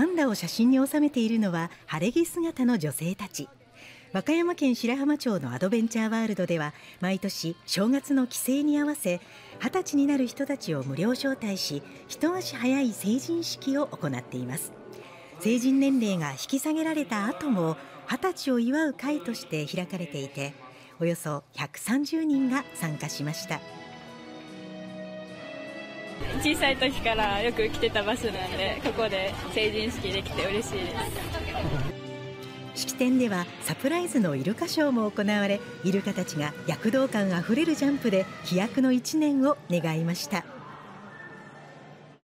パンダを写真に収めているのは晴れ着姿の女性たち。和歌山県白浜町のアドベンチャーワールドでは毎年正月の帰省に合わせ20歳になる人たちを無料招待し、一足早い成人式を行っています。成人年齢が引き下げられた後も20歳を祝う会として開かれていて、およそ130人が参加しました。 小さい時からよく来てた場所なんで、ここで成人式できて嬉しいです。 式典ではサプライズのイルカショーも行われ、イルカたちが躍動感あふれるジャンプで飛躍の1年を願いました。